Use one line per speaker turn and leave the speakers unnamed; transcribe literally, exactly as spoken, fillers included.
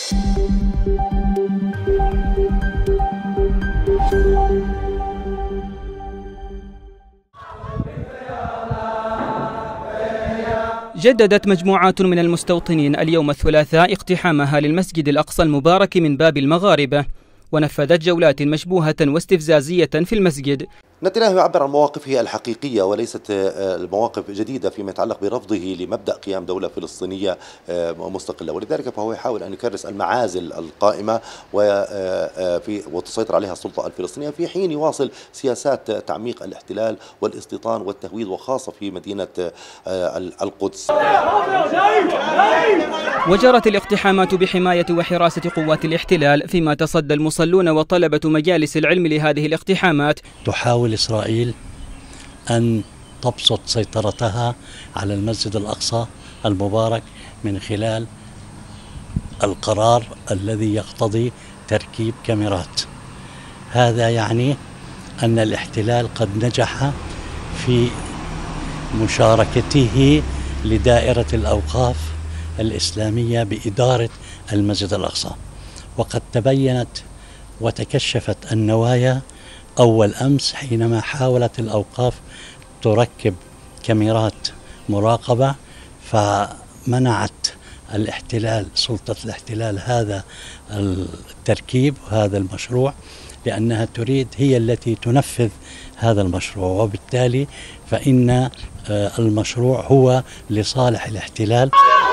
جددت مجموعات من المستوطنين اليوم الثلاثاء اقتحامها للمسجد الأقصى المبارك من باب المغاربة، ونفذت جولات مشبوهة واستفزازية في المسجد.
نتنياهو يعبر عن مواقفه الحقيقية وليست المواقف جديدة فيما يتعلق برفضه لمبدأ قيام دولة فلسطينية مستقلة، ولذلك فهو يحاول أن يكرس المعازل القائمة وتسيطر عليها السلطة الفلسطينية، في حين يواصل سياسات تعميق الاحتلال والاستيطان والتهويد، وخاصة في مدينة القدس.
وجرت الاقتحامات بحماية وحراسة قوات الاحتلال، فيما تصدى المصلون وطلبة مجالس العلم لهذه الاقتحامات.
تحاول إسرائيل أن تبسط سيطرتها على المسجد الأقصى المبارك من خلال القرار الذي يقتضي تركيب كاميرات. هذا يعني أن الاحتلال قد نجح في مشاركته لدائرة الأوقاف الإسلامية بإدارة المسجد الأقصى، وقد تبينت وتكشفت النوايا أول أمس حينما حاولت الأوقاف تركب كاميرات مراقبة، فمنعت الاحتلال سلطة الاحتلال هذا التركيب وهذا المشروع، لأنها تريد هي التي تنفذ هذا المشروع، وبالتالي فإن المشروع هو لصالح الاحتلال.